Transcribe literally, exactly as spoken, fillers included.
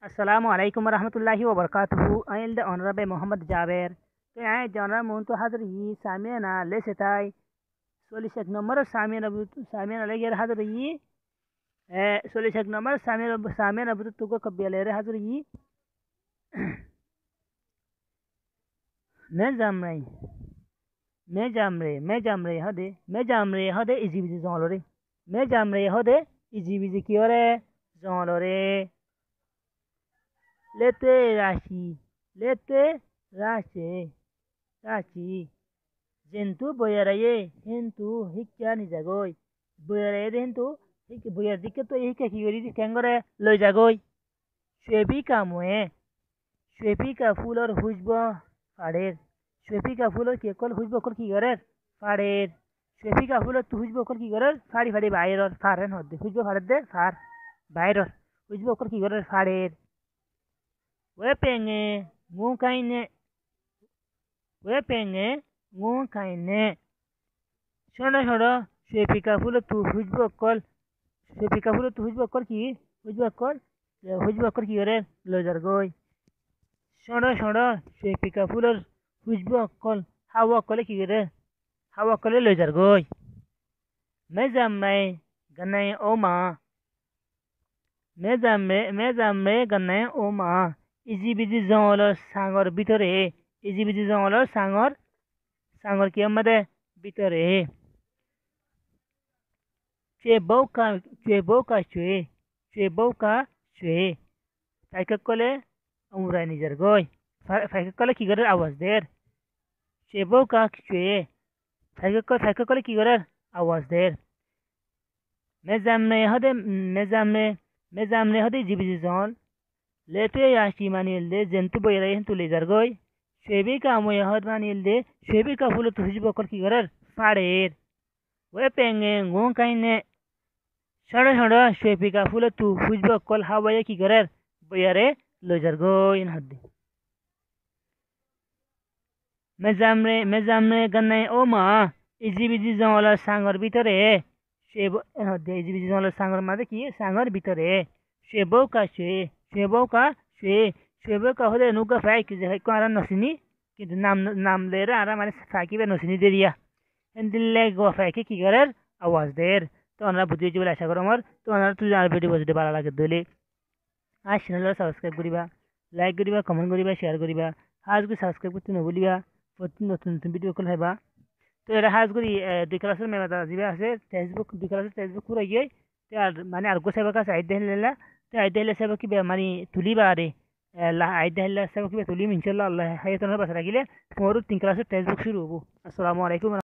Assalamu alaikum warahmatullahi wabarakatuh. I am the Honorable Muhammad Jaber. Te ay General Muntu Hadri Samina Lesetai. Solishak number Samina Samina Lager Hadri. Solishak number Samina Samina Butuko Kabialere Hadri. Mezamre Mejamre Mejamre Hade Mejamre Hade Easy Zonore. Mejamre Hode Easy Kiore Zonore. Lete rashi, lete rashe, rashi. Jentu boyaraye, hentu hikya ni jagoi. Boyaraye hentu hik boyar dikke to hikya kigori kangore lo jagoi. Shwebi ka moe, shwebi ka फूल और खुशबू फाड़ेर. shwebi का फूल और केकल खुशबू कल की गरर फाड़ेर. shwebi का फूल और तू खुशबू कल की गरर फाड़ी फाड़ी बाहर और फाड़न होते. खुशबू फाड़ दे फाड़ बाहर और खुशबू कल की गरर फाड़ेर. Wepenge ngukaine Wepenge ngukaine Shona shona Shwepika full tu hujbo kol Shwepika full tu hujbo kol ki hujbo kol hujbo kol ki gore lojar goy Shona shona Shwepika full hujbo kol hawa kol ki gore hawa kol lojar goy Mezamai ganai oma Mezamai mezamai ganai oma Easy busy zone sangor bitore. Easy busy zone sangor sangor ki amade bitore. Cheboka cheboka chwe cheboka chwe. Faika kole umra nijar goy. Faika kole ki garer awaz der. Cheboka chwe. Faika kole faika kole ki garer awaz der. Mezamne hade mezamne mezamne hade easy busy zone. Lete yashi manilde jentu boyray hentu lejar goy shwebi ka mo yahad manilde shwebi ka fulo tu hujbo kol ki garar fader we penge ngon kaine shada shada shwebi ka fulo tu hujbo kol hawaya ki garar boyare lejar goy in hadde mezamre mezamre ganai oma easy busy zola sangor bitore shebo in hadde easy busy zola sangor made ki sangor bitore shebo ka shwe Shwebo ka shwe shwebo ka hode nuga fai ki je ko ara nosini ki nam nam lera ara mane faki be nosini deriya endille go fai ki garer awaz der to আমরা বুঝিয়ে বলে আশা করি আমার তো আপনারা তুই আর video বুঝতে ভালো লাগে দলে আর চ্যানেল সাবস্ক্রাইব করিবা লাইক করিবা কমেন্ট করিবা শেয়ার করিবা আজকে সাবস্ক্রাইব করতে নভুলিবা প্রতি নতুন নতুন ভিডিও কল হইবা তো এটা হাজ করি দুই ক্লাসের মেমা দিবা আছে ফেসবুক দুই ক্লাসের ফেসবুক পুরো গিয়ে তে আর মানে আর গোসাইবা কাছে আইতে হেলা Aidela sabo ki be mani tuli bare la aidela sabo ki be tuli inshallah Allah hayatona basra gile moru tin class textbook shuru hobo assalamu alaikum